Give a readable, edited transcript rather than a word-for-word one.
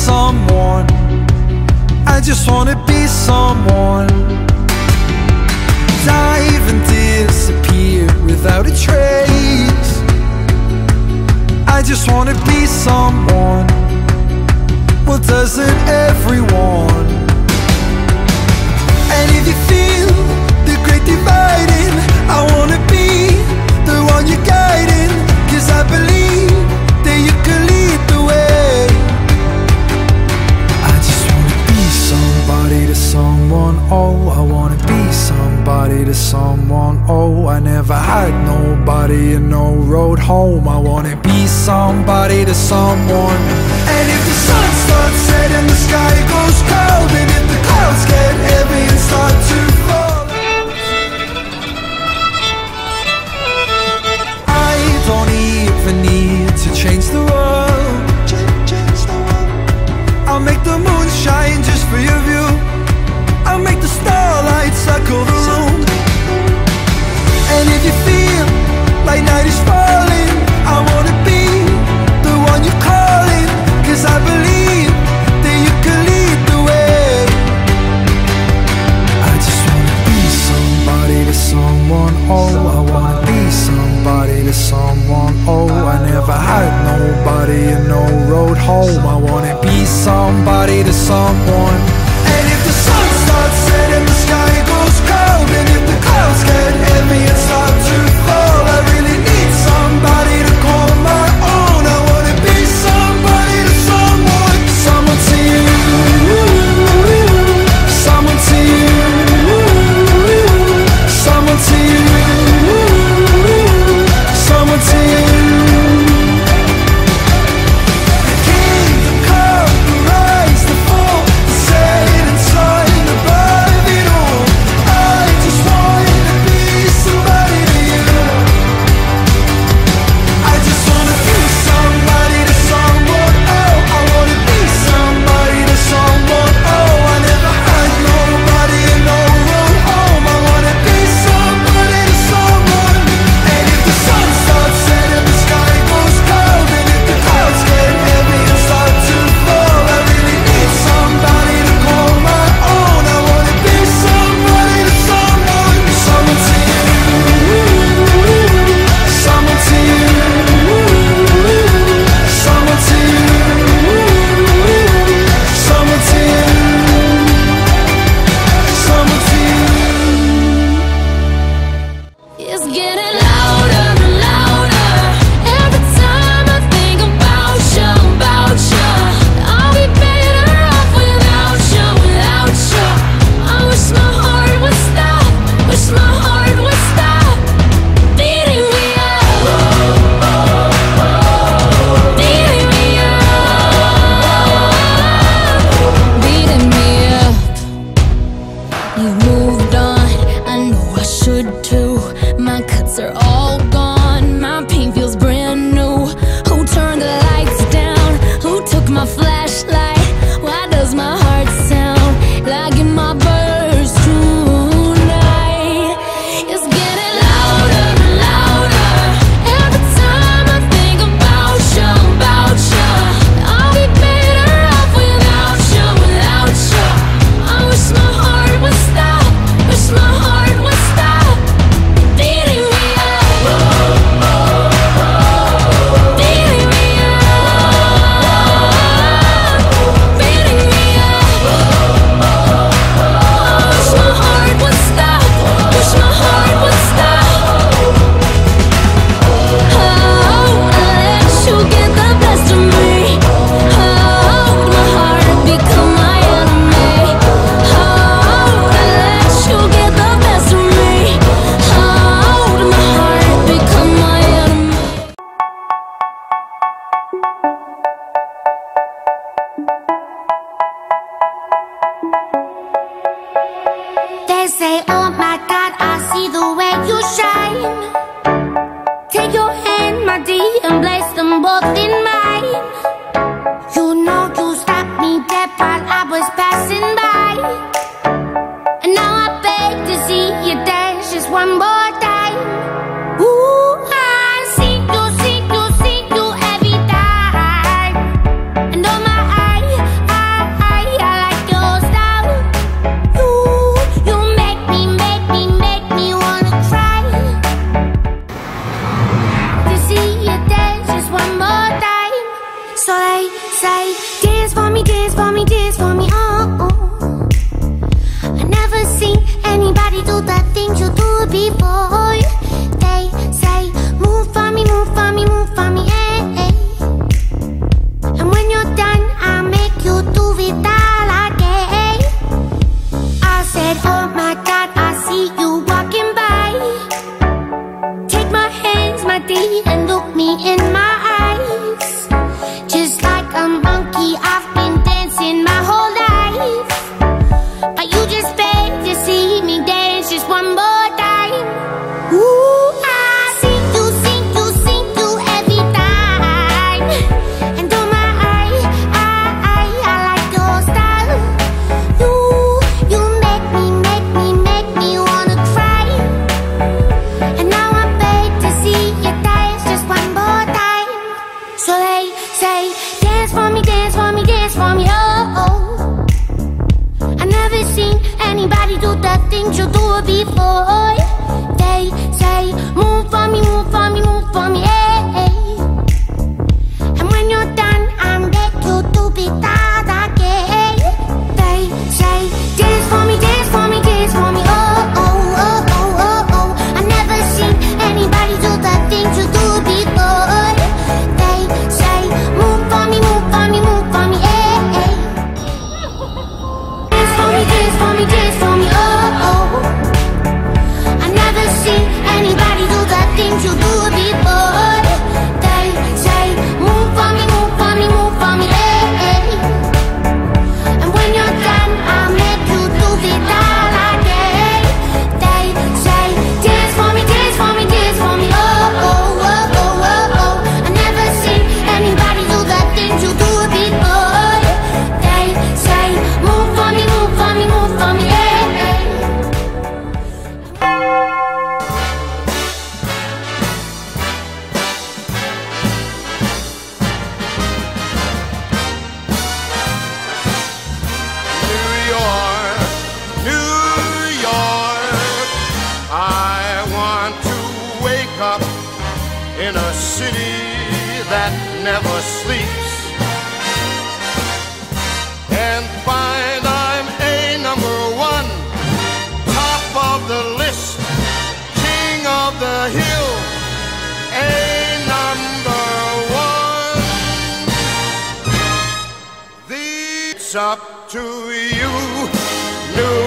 someone. I just wanna be someone. Dive and disappear without a trace. I just wanna be someone. Well, doesn't everyone? And if you feel the great dividing, I wanna be the one you're guiding. 'Cause I believe that you can lead the way. I just wanna be somebody to someone. Oh, I wanna be somebody to someone. Oh, I never had nobody and no road home. I wanna be somebody to someone. And if the sun starts setting, the sky goes cold, and if the clouds get heavy and start to fall, I don't even need to change the world. I'll make the moon shine just for your view. I'll make the starlight circle the room. And if you feel like night is falling, I wanna be the one you're calling. 'Cause I believe that you can lead the way. I just wanna be somebody to someone. Oh, I wanna be somebody to someone. Oh, I never had nobody and no road home. I wanna be somebody to someone. And if the sun starts setting, the sky goes cold, and if the clouds get heavy and start to fall, I really need somebody to call my own. I wanna be somebody to someone. Someone to you, someone to you, someone to you, someone to you. The kingdom come, the rise, the fall, the Satan sign above it all. I just wanna be somebody to you. I just wanna be somebody to someone. Oh, I wanna be somebody to someone. Oh, I never had nobody and no road home. I wanna be somebody to someone. And if the sun starts setting, the sky goes cold, and if the clouds get heavy and start to fall, I really need somebody to call my own. I wanna be somebody to someone. Someone to you, someone to you, someone to you, someone to you, someone to you. It's getting louder and louder. Every time I think about you, I'll be better off without you, without you. I wish my heart would stop, wish my heart would stop beating me up, beating me up, beating me up. You moved on, I know I should too. My cuts are all gone, my pain feels brand new. Who turned the lights down? Who took my flashlight? Why does my heart sound like in my burst tonight? It's getting louder and louder. Every time I think about you, I'll be better off without you, without you. I wish my heart would stop, wish my heart would stop beating me up, beating me up, beating me up. Wish my heart would stop, wish my heart would stop. Oh, I let you get the best of me. Oh, my heart become my enemy. Oh, I let you get the best of me. Oh, my heart become my enemy. They say, oh my God, I see the way you shine. Take your hand, my dear, and place them both in mine. You know you stopped me dead while I was passing by. And now I beg to see you dance just one more time. Ooh, I see you every time. And oh my, before. They say, move for me, move for me, move for me, eh, eh. And when you're done, I'll make you do it all again. I said, oh my God, I see you walking by. Take my hands, my dear, and look me in my eyes. Just like a monkey, I've been dancing my whole life. But you just beg to see me dance just one more time. Ooh, I see you, see you, see you every time. And oh my, I like your style. You make me wanna cry. And now I beg to see you dance just one more time. So they say, dance for me, dance for me, dance for me, oh, oh. I never seen anybody do the things you do before. They say, move for me, move for me, move for me, eh, eh. And when you're done, I'll make you do it all again. They say, dance for me, dance for me, dance for me, oh, oh, oh, oh, oh, oh. I never seen anybody do the things you do before. They say, move for me, move for me, move for me, eh, eh. Dance for me, dance for me, dance for me, oh, oh. I never seen anybody do the things you do before. They say, move for me, move for me, move for me, eh, eh. And when you're done, I'll make you do it all again. They say, dance for me, dance for me, dance for me, oh, oh, oh, oh, oh, oh. I never seen anybody do the things you do before. They say, move for me, move for me, move for me, eh, eh. New York, I want to wake up in a city that never sleeps and find I'm a number one, top of the list, king of the hill, a number one. It's up to you, New